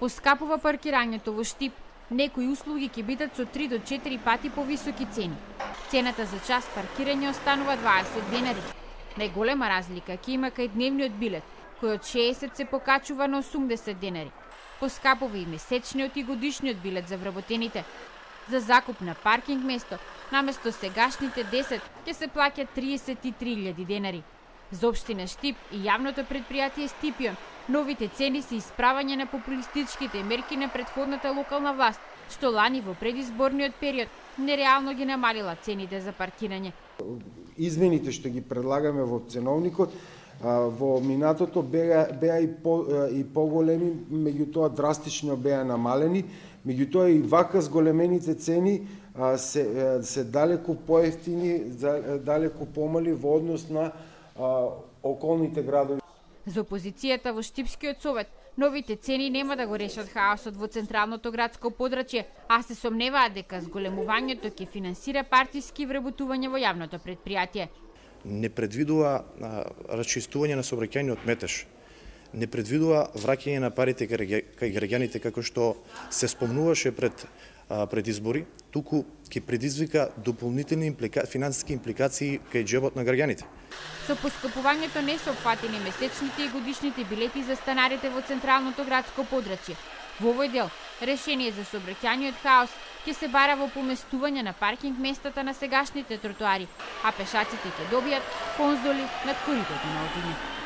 Поскапува паркирањето во Штип, некои услуги ќе бидат со 3 до 4 пати повисоки цени. Цената за час паркирање останува 20 денари. Најголема разлика ќе има кај дневниот билет, кој од 60 се покачува на 80 денари. Поскапува и месечниот и годишниот билет за вработените. За закуп на паркинг место, наместо сегашните 10, ќе се плаќа 33.000 денари. За општина Штип и јавното предпријатие Стипион, новите цени се исправање на популистичките мерки на претходната локална власт, што лани во предизборниот период нереално ги намалила цените за паркирање. Измените што ги предлагаме во ценовникот во минатото беа и поголеми, меѓутоа драстично беа намалени, меѓутоа и вака зголемените цени се далеку поевтини, далеку помали во однос на околните градови. За опозицијата во Штипскиот совет, новите цени нема да го решат хаосот во централното градско подрачје, а се сомневаат дека зголемувањето ќе финансира партиски вработувања во јавното предпријатие. Не предвидува расчистување на сообраќајниот метеж, не предвидува враќање на парите кај граѓаните како што се спомнуваше пред избори, туку ќе предизвика дополнителни финансиски импликации кај џебот на граѓаните. Со поскапувањето не се опфатени месечните и годишните билети за станарите во централното градско подрачје. Во овој дел, решение за сообраќајниот хаос ќе се бара во поместување на паркинг местата на сегашните тротоари, а пешаците ќе добијат конзоли над коритото на огињето.